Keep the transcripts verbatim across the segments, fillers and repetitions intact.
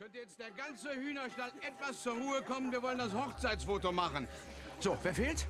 Könnte jetzt der ganze Hühnerstall etwas zur Ruhe kommen? Wir wollen das Hochzeitsfoto machen. So, wer fehlt?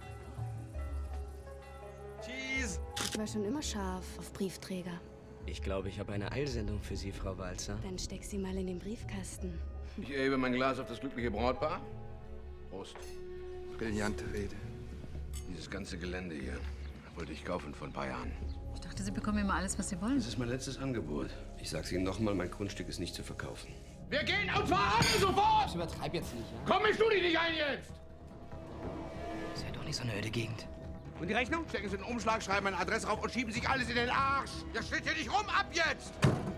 Cheese. Ich war schon immer scharf auf Briefträger. Ich glaube, ich habe eine Eilsendung für Sie, Frau Walzer. Dann steck sie mal in den Briefkasten. Ich erhebe mein Glas auf das glückliche Brautpaar. Prost. Brillante Rede. Dieses ganze Gelände hier wollte ich kaufen vor ein paar Jahren. Ich dachte, Sie bekommen immer alles, was Sie wollen. Das ist mein letztes Angebot. Ich sag's Ihnen nochmal, mein Grundstück ist nicht zu verkaufen. Wir gehen und zwar alle sofort! Ich übertreib jetzt nicht, ja? Komm, misch du dich nicht ein jetzt! Ist ja doch nicht so eine öde Gegend. Und die Rechnung? Stecken Sie in den Umschlag, schreiben eine Adresse drauf und schieben sich alles in den Arsch! Das steht hier nicht rum, ab jetzt!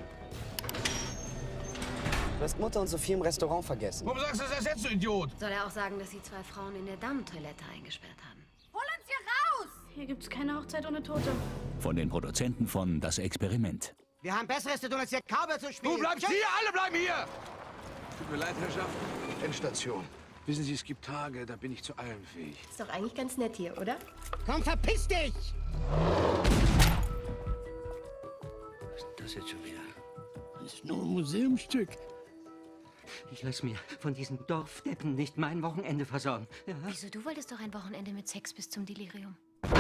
Du hast Mutter und Sophie im Restaurant vergessen. Warum sagst du das jetzt, du Idiot? Soll er auch sagen, dass sie zwei Frauen in der Damentoilette eingesperrt haben? Hol uns hier raus! Hier gibt's keine Hochzeit ohne Tote. Von den Produzenten von Das Experiment. Wir haben Besseres zu tun, als hier Cowboy zu spielen. Du bleibst hier, alle bleiben hier! Tut mir leid, Herrschaften. Endstation. Wissen Sie, es gibt Tage, da bin ich zu allem fähig. Ist doch eigentlich ganz nett hier, oder? Komm, verpiss dich! Was ist denn das jetzt schon wieder? Das ist nur ein Museumsstück. Ich lass mir von diesen Dorfdeppen nicht mein Wochenende versauen. Ja? Wieso, du wolltest doch ein Wochenende mit Sex bis zum Delirium.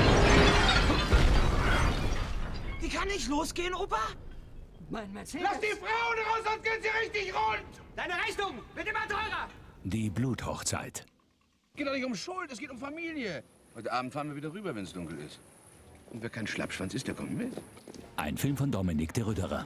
Die kann nicht losgehen, Opa? Mein Mercedes. Lass die Frauen raus, sonst gehen sie richtig rund! Deine Rechnung wird immer teurer! Die Bluthochzeit. Es geht doch nicht um Schuld, es geht um Familie. Heute Abend fahren wir wieder rüber, wenn es dunkel ist. Und wer kein Schlappschwanz ist, der kommt mit. Ein Film von Dominik de Rüderer.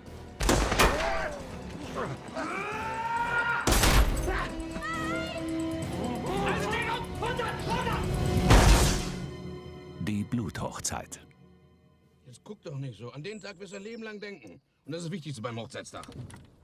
Die Bluthochzeit. Jetzt guck doch nicht so. An den Tag wirst du ein Leben lang denken. Und das ist das Wichtigste beim Hochzeitstag.